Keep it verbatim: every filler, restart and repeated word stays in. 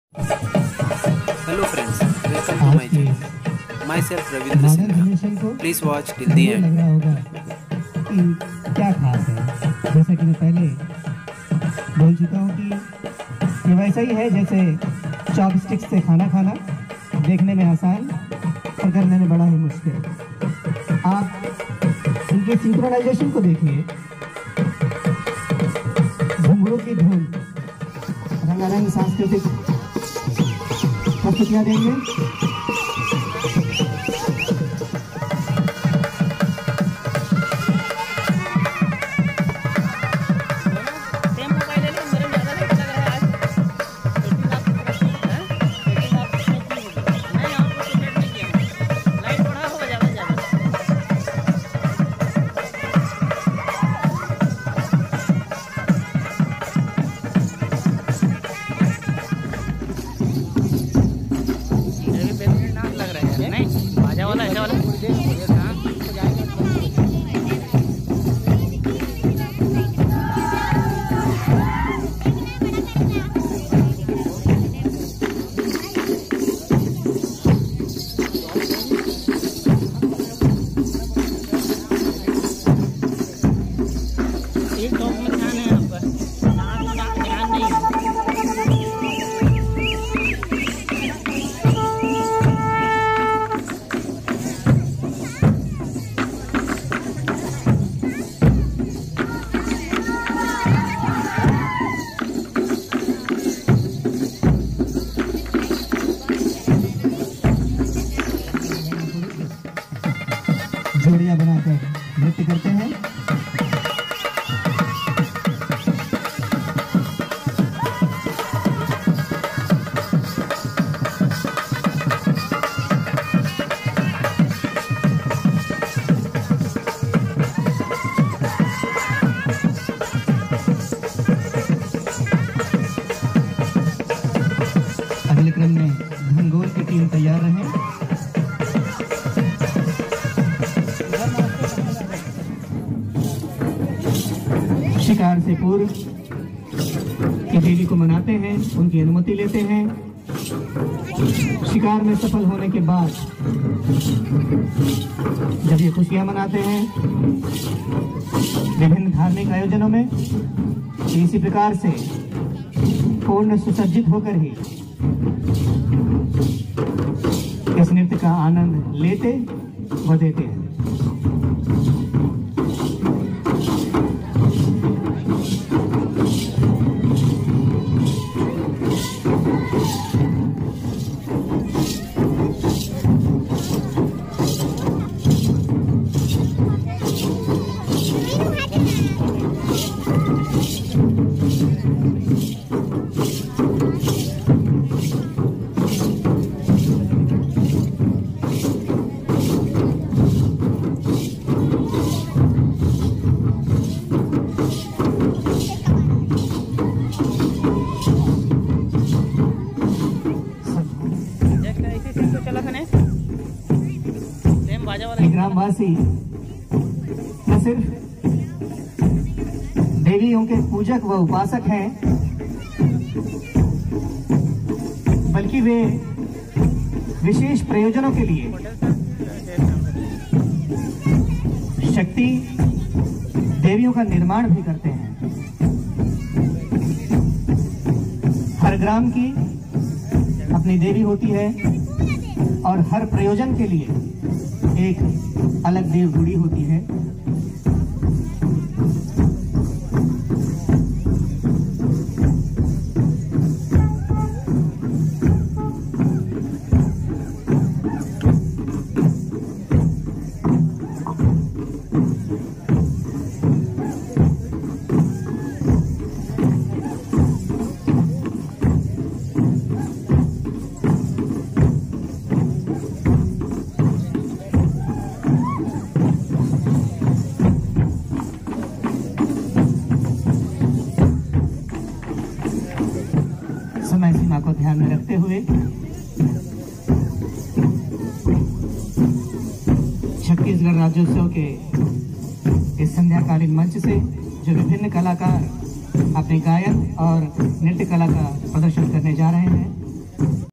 Hello friends, welcome to my channel. Myself Ravindra Sinha. Please watch till the end. लग रहा होगा कि क्या खास है, जैसा कि मैं पहले बोल चुका हूँ कि ये वैसा ही है जैसे चॉपस्टिक्स से खाना खाना, देखने में आसान और करने में बड़ा ही मुश्किल। आप इनके सिंक्रोनाइजेशन को देखिए, घुंघरू की धुन, रंगारंग सांस्कृतिक प्रस्तुतियाँ देंगे। जोड़ियां बनाकर नृत्य करते हैं। अगले क्रम में धनगोल की टीम तैयार रहे। शिकार से पूर्व की देवी को मनाते हैं, उनकी अनुमति लेते हैं। शिकार में सफल होने के बाद जब ये खुशियां मनाते हैं विभिन्न धार्मिक आयोजनों में, इसी प्रकार से पूर्ण सुसज्जित होकर ही इस नृत्य का आनंद लेते व देते हैं। ग्रामवासी न सिर्फ देवियों के पूजक व उपासक हैं, बल्कि वे विशेष प्रयोजनों के लिए शक्ति देवियों का निर्माण भी करते हैं। हर ग्राम की अपनी देवी होती है और हर प्रयोजन के लिए एक अलग देव जुड़ी होती है। समय सीमा को ध्यान में रखते हुए छत्तीसगढ़ राज्योत्सव के इस संध्याकालीन मंच से जो विभिन्न कलाकार अपने गायन और नृत्य कला का प्रदर्शन करने जा रहे हैं,